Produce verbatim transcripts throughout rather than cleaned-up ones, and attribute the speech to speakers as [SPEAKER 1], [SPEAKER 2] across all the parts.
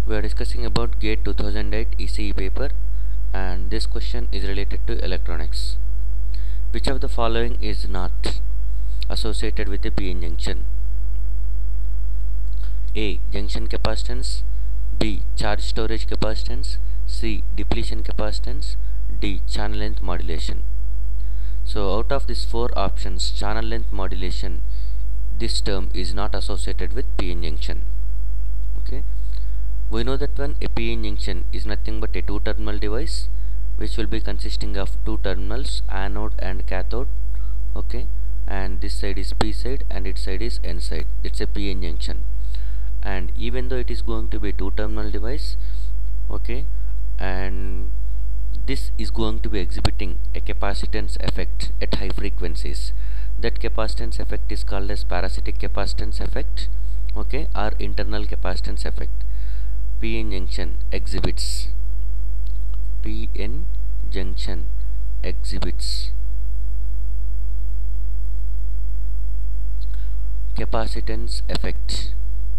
[SPEAKER 1] We are discussing about GATE two thousand eight E C E paper, and this question is related to electronics. Which of the following is not associated with a P N junction? A. Junction capacitance, B. Charge storage capacitance, C. Depletion capacitance, D. Channel length modulation. So out of these four options, channel length modulation, this term is not associated with P N junction. Okay, we know that one a P N junction is nothing but a two terminal device which will be consisting of two terminals, anode and cathode. Okay, and this side is P side and its side is N side. It's a P N junction, and even though it is going to be two terminal device, okay, and this is going to be exhibiting a capacitance effect at high frequencies. That capacitance effect is called as parasitic capacitance effect, okay, or internal capacitance effect. P N junction exhibits P N junction exhibits capacitance effect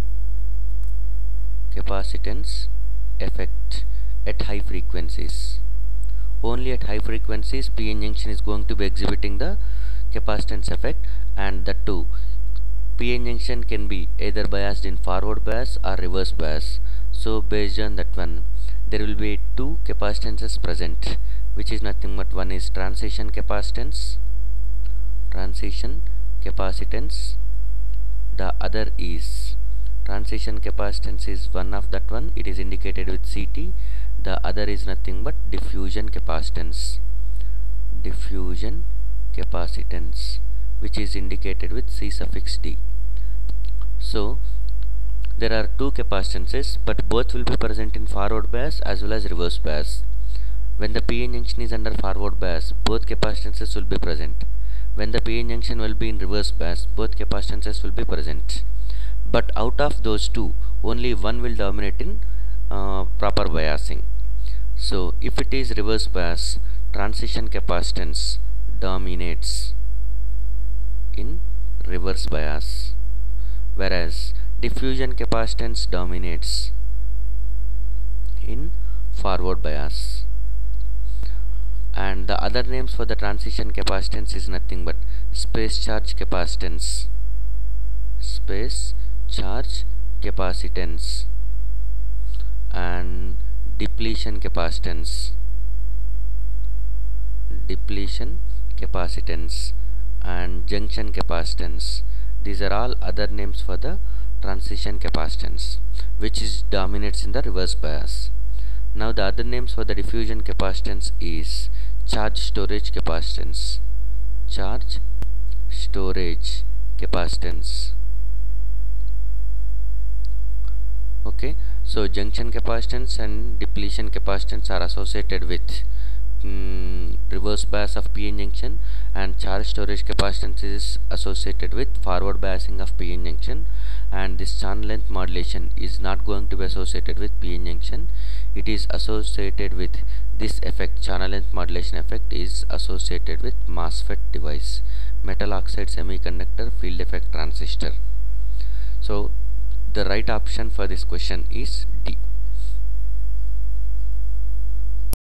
[SPEAKER 1] capacitance effect at high frequencies. Only at high frequencies P N junction is going to be exhibiting the capacitance effect, and that too P N junction can be either biased in forward bias or reverse bias. So based on that one, there will be two capacitances present, which is nothing but one is transition capacitance transition capacitance the other is transition capacitance is one of that one, it is indicated with C T. The other is nothing but diffusion capacitance diffusion capacitance, which is indicated with C suffix D. So there are two capacitances, but both will be present in forward bias as well as reverse bias. When the P N junction is under forward bias, both capacitances will be present. When the P N junction will be in reverse bias, both capacitances will be present. But out of those two, only one will dominate in uh, proper biasing. So if it is reverse bias, transition capacitance dominates in reverse bias, whereas diffusion capacitance dominates in forward bias. And the other names for the transition capacitance is nothing but space charge capacitance space charge capacitance and depletion capacitance depletion capacitance and junction capacitance. These are all other names for the transition capacitance, which is dominates in the reverse bias. Now the other names for the diffusion capacitance is charge storage capacitance charge storage capacitance. Okay, so junction capacitance and depletion capacitance are associated with mm, reverse bias of P N junction, and charge storage capacitance is associated with forward biasing of P N junction, and this channel length modulation is not going to be associated with P N junction. It is associated with this effect. Channel length modulation effect is associated with MOSFET device, metal oxide semiconductor field effect transistor. So the right option for this question is D.